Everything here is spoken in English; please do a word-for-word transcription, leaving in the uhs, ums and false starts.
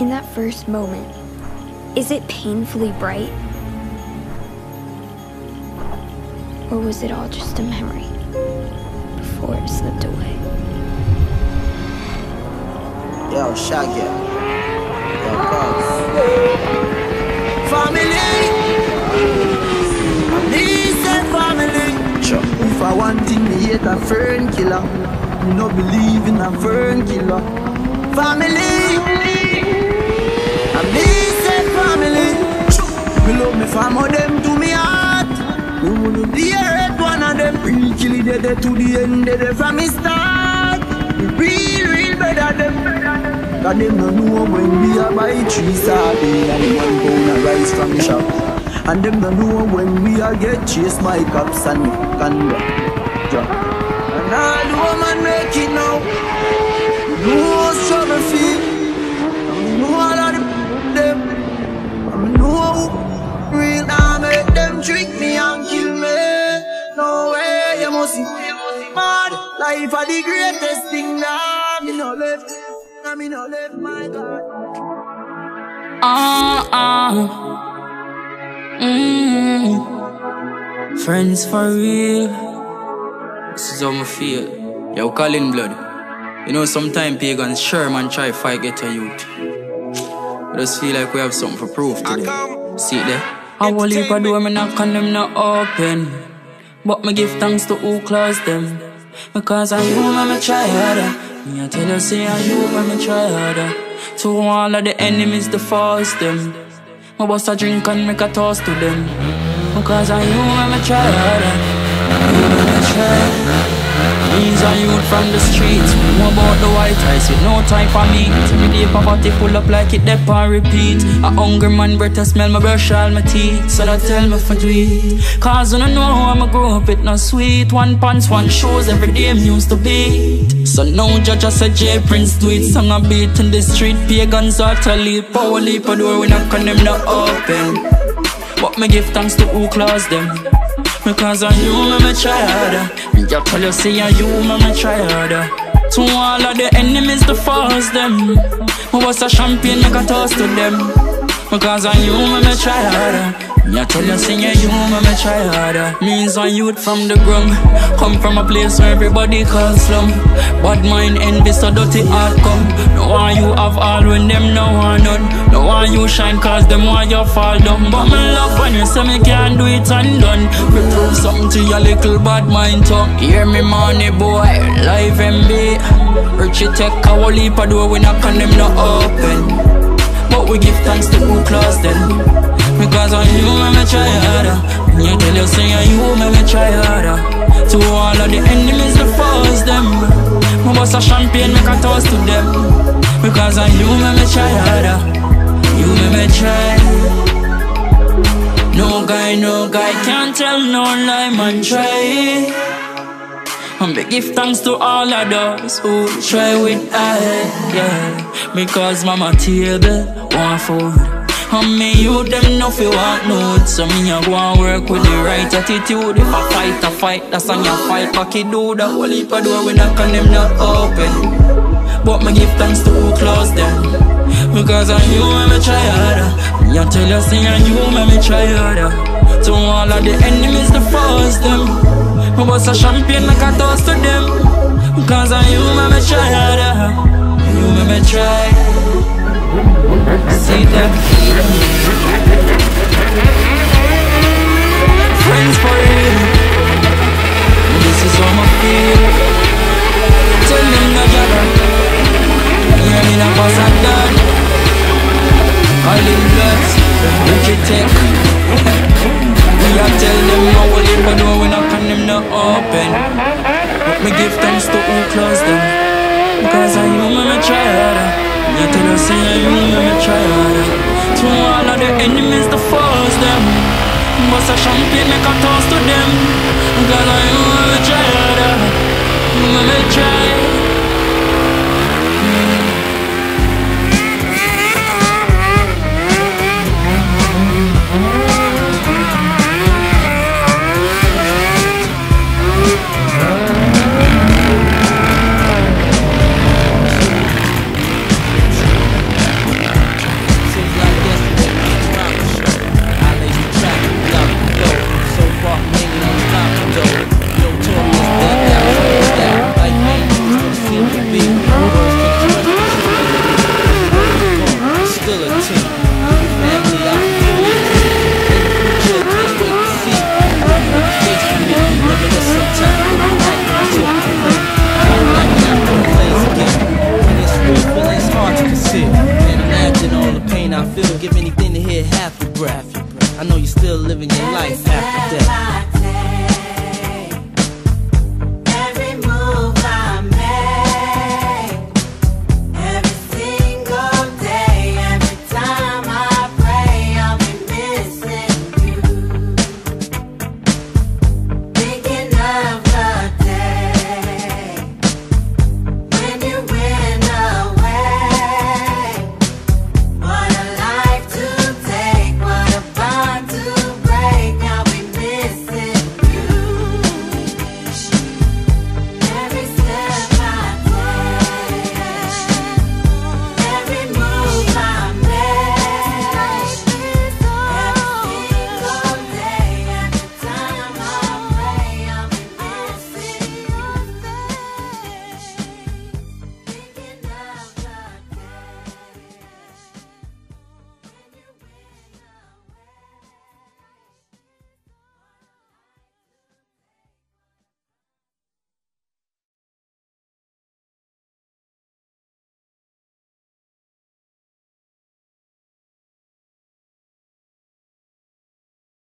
In that first moment, is it painfully bright? Or was it all just a memory before it slipped away? Yo, Shaggy. Yo, cuz. Family! Listen, family! Sure. If I want thing, me hate a fern killer. Me no believe in a fern killer. Family! I listen, family! Me love me fam of them to me heart. Me wanna be a red one of them. Real kill it dead to the end, dead from me start. Me real, real better them. Cause them no know when we a buy three sardine and one pound of rice from the shop. And them no know when we a get chased by cops and conduct. And all the woman make it now. You know how struggle feel. I know all of them. I know who real now make them trick me and kill me. No way, you must see mad. Life are the greatest thing that me no left. I me no left, my God. Ah ah. Mm. Friends for real. This is how I feel. Yo, Colin Blood. You know, sometimes pagans Sherman try fight get a youth. I just feel like we have something for proof today. See it there? I will leave a door, me knock on them not open. But me give thanks to who closed them. Because I you, me try harder. Me I tell you, say I you, me try harder. To all of the enemies, to force them. I bust a drink and make a toast to them. Because I you, me try harder. You, me try. Means a youth from the streets. More about the white rice with no time for me. Every day poverty pull up like it dep and repeat. A hungry man breath I smell my brush all my teeth. So that tell me for do it. Cause I don't know how I'ma grow up, it not sweet. One pants, one shoes, every day I'm used to beat. So now judge I said J Prince do it. Song a beat in the street, pagans are to lead. Power leap a door, we knock on them not open. But me give thanks to who closed them. Because I you, me, me try harder. Me just tell you, say I you, me, me try harder. To all of the enemies, to force them. Me was a champion, make a toast to them. Because I you, me, me try harder. Me I tell you, say I you, me, me try harder. Means a youth from the ground. Come from a place where everybody calls slum. Bad mind, envy, so dirty heart come. No one you have all when them no one none. No one you shine cause them want you fall down. But me love when you say me can't do it undone. Me prove something to your little bad mind tongue. Hear me money boy, live M B. Richie take a whole heap of door, we knock on them not open. But we give thanks to who closed them. Because on you, me, me try harder. Me I tell you, say on you, me, me try harder. To all of the enemies, to force them. Me bust a champagne, make a toast to them. Because on you, me, me try harder. You, me, me try. No guy, no guy can't tell no lie, man, try. And we give thanks to all of those who try with I, yeah. Because mama table, want food. And me you them know fi want note. So me a go and work with the right attitude. If I fight, I fight, that's on your fight. Cocky do that whole heap of door, we knock on them not open. But me give thanks to who closed them. Because on you, me try harder. Me a tell you, say on you, me try harder. To all of the enemies, to force them. Me bust a champagne, make a toast to them. Because on you, me try harder. You, me try. See them. Friends for real. This is how I feel. Tell them no jabber. Hear me now cause I'm done. All in bloods, Richie Tech. We a tell them how we live but no we knock on them not open. But me give thanks to who closed them. Because I you me try harder. You tell us say I you me try harder. To all of the enemies to force them. Bust a champagne make a toast to them. Because I you